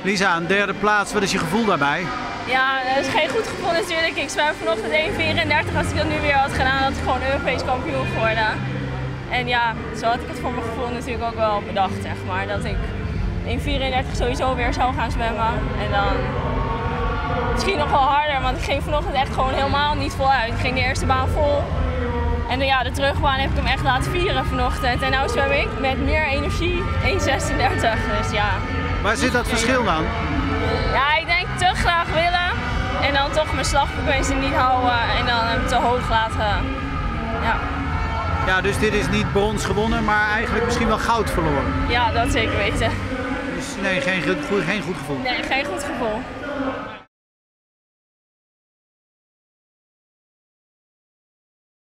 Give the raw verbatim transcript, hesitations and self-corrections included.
Lisa, een derde plaats, wat is je gevoel daarbij? Ja, dat is geen goed gevoel natuurlijk. Ik zwem vanochtend één vierendertig. Als ik dat nu weer had gedaan, had ik gewoon Europees kampioen geworden. En ja, zo had ik het voor mijn gevoel natuurlijk ook wel bedacht, zeg maar. Dat ik één vierendertig sowieso weer zou gaan zwemmen. En dan misschien nog wel harder, want ik ging vanochtend echt gewoon helemaal niet voluit. Ik ging de eerste baan vol. En de, ja, de terugbaan heb ik hem echt laten vieren vanochtend. En nu zwem ik met meer energie één zesendertig. Dus ja. Waar zit dat verschil dan? Ja, ik denk te graag willen. En dan toch mijn slagfrequentie niet houden. En dan hem te hoog laten. Ja. Ja, dus dit is niet brons gewonnen, maar eigenlijk misschien wel goud verloren. Ja, dat zeker weten. Dus nee, geen, geen goed gevoel. Nee, geen goed gevoel.